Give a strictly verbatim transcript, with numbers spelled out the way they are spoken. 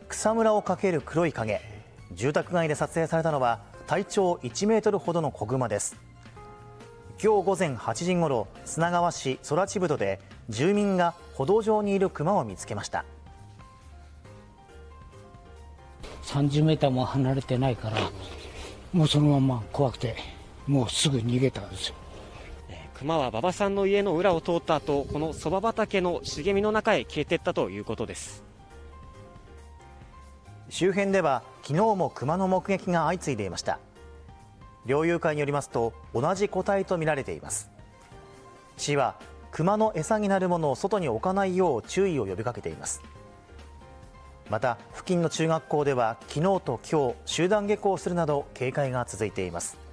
草むらをかける黒い影。住宅街で撮影されたのは体長いちメートルほどの子グマです。今日午前はちじごろ、砂川市空知ぶどで住民が歩道上にいるクマを見つけました。 さんじゅうメーターも離れてないから、もうそのまま怖くて、もうすぐ逃げたんですよ。 クマは馬場さんの家の裏を通った後、このそば畑の茂みの中へ消えていったということです。 周辺では昨日もクマの目撃が相次いでいました。猟友会によりますと、同じ個体とみられています。市はクマの餌になるものを外に置かないよう注意を呼びかけています。また付近の中学校では昨日と今日集団下校するなど警戒が続いています。